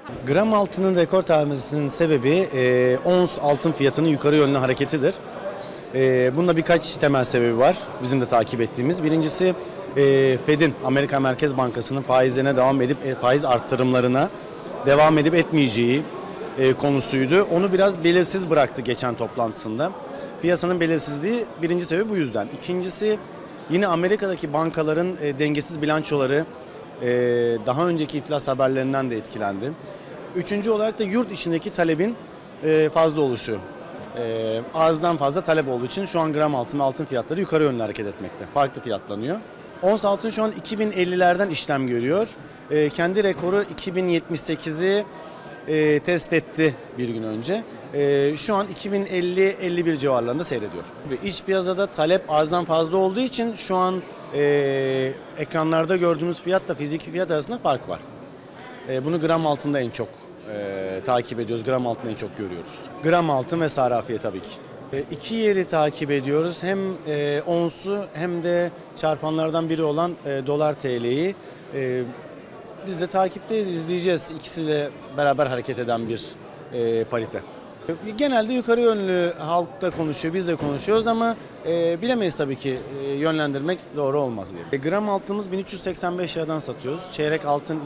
Gram altının rekor tanemesinin sebebi ons altın fiyatının yukarı yönlü hareketidir. Bunda birkaç temel sebebi var bizim de takip ettiğimiz. Birincisi Fed'in, Amerika Merkez Bankası'nın faizlerine devam edip faiz arttırımlarına devam edip etmeyeceği konusuydu. Onu biraz belirsiz bıraktı geçen toplantısında. Piyasanın belirsizliği birinci sebebi bu yüzden. İkincisi yine Amerika'daki bankaların dengesiz bilançoları daha önceki iflas haberlerinden de etkilendi. Üçüncü olarak da yurt içindeki talebin fazla oluşu. Azdan fazla talep olduğu için şu an gram altın fiyatları yukarı yönlü hareket etmekte. Farklı fiyatlanıyor. Ons altın şu an 2050'lerden işlem görüyor. Kendi rekoru 2078'i test etti bir gün önce. Şu an 2050-51 civarlarında seyrediyor. İç piyasada talep azdan fazla olduğu için şu an ekranlarda gördüğümüz fiyatla fiziki fiyat arasında fark var. Bunu gram altında en çok takip ediyoruz. Gram altında en çok görüyoruz. Gram altın ve sarafiye tabii ki. İki yeri takip ediyoruz. Hem onsu hem de çarpanlardan biri olan dolar TL'yi. Biz de takipteyiz, izleyeceğiz. İkisiyle beraber hareket eden bir parite. Genelde yukarı yönlü halkta konuşuyor, biz de konuşuyoruz ama bilemeyiz tabii ki yönlendirmek doğru olmaz diye. Gram altınımız 1385 liradan satıyoruz. Çeyrek altın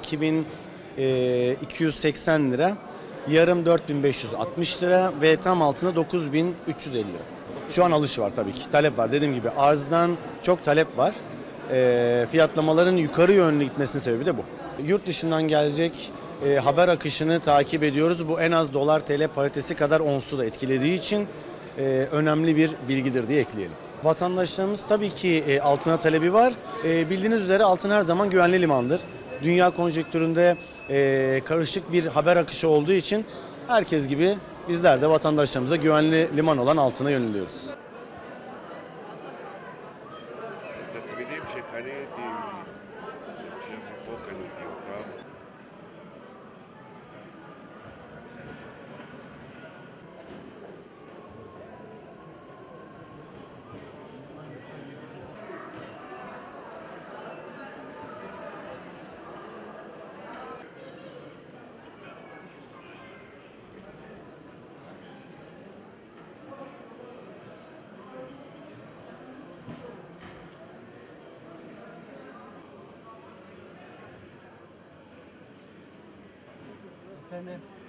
2280 lira. Yarım 4560 lira ve tam altına 9350 lira. Şu an alış var tabii ki. Talep var. Dediğim gibi arzdan çok talep var. Fiyatlamaların yukarı yönlü gitmesinin sebebi de bu. Yurt dışından gelecek haber akışını takip ediyoruz. Bu en az dolar TL paritesi kadar onsu da etkilediği için önemli bir bilgidir diye ekleyelim. Vatandaşlarımız tabii ki altına talebi var. Bildiğiniz üzere altın her zaman güvenli limandır. Dünya konjonktüründe karışık bir haber akışı olduğu için herkes gibi bizler de vatandaşlarımıza güvenli liman olan altına yöneliyoruz. Efendim.